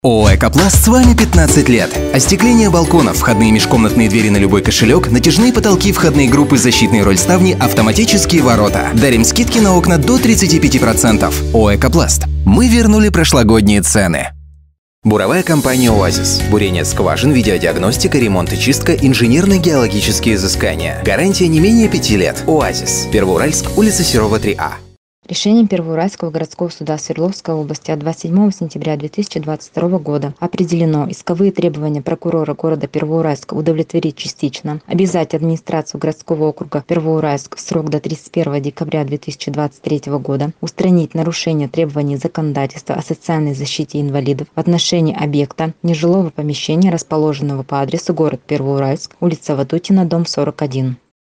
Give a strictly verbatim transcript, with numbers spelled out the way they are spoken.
ООО «Экопласт» с вами пятнадцать лет. Остекление балконов, входные межкомнатные двери на любой кошелек, натяжные потолки, входные группы, защитные рольставни, автоматические ворота. Дарим скидки на окна до тридцати пяти процентов. ООО «Экопласт». Мы вернули прошлогодние цены. Буровая компания «Оазис». Бурение скважин, видеодиагностика, ремонт и чистка, инженерно-геологические изыскания. Гарантия не менее пяти лет. «Оазис». Первоуральск, улица Серова, три А. Решением Первоуральского городского суда Свердловской области от двадцать седьмого сентября две тысячи двадцать второго года определено исковые требования прокурора города Первоуральска удовлетворить частично, обязать администрацию городского округа Первоуральск в срок до тридцать первого декабря две тысячи двадцать третьего года устранить нарушение требований законодательства о социальной защите инвалидов в отношении объекта нежилого помещения, расположенного по адресу город Первоуральск, улица Ватутина, дом сорок один.